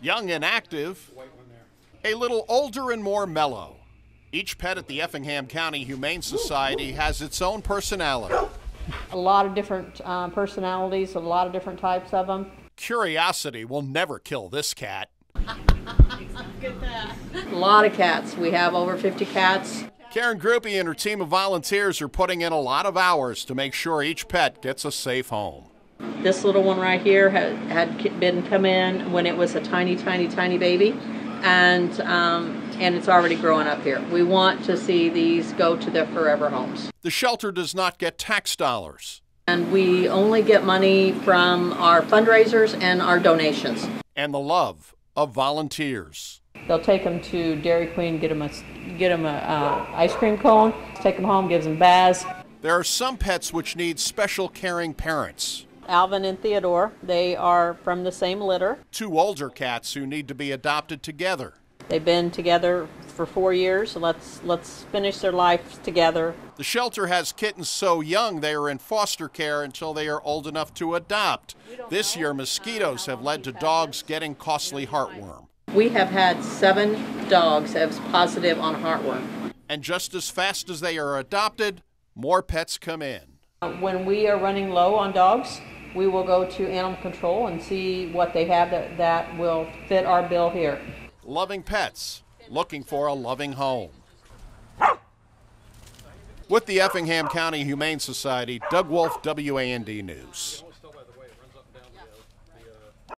Young and active, a little older and more mellow. Each pet at the Effingham County Humane Society has its own personality. A lot of different personalities, a lot of different types of them. Curiosity will never kill this cat. A lot of cats. We have over 50 cats. Karen Groupie and her team of volunteers are putting in a lot of hours to make sure each pet gets a safe home. This little one right here had been come in when it was a tiny baby, and it's already growing up here. We want to see these go to their forever homes. The shelter does not get tax dollars. And we only get money from our fundraisers and our donations. And the love of volunteers. They'll take them to Dairy Queen, get them a ice cream cone, take them home, gives them baths. There are some pets which need special caring parents. Alvin and Theodore, they are from the same litter. Two older cats who need to be adopted together. They've been together for 4 years, so let's finish their lives together. The shelter has kittens so young they are in foster care until they are old enough to adopt. This year, mosquitoes have led to dogs getting costly heartworm. We have had 7 dogs that was positive on heartworm. And just as fast as they are adopted, more pets come in. When we are running low on dogs, we will go to animal control and see what they have that will fit our bill here. Loving pets, looking for a loving home. With the Effingham County Humane Society, Doug Wolfe, WAND News.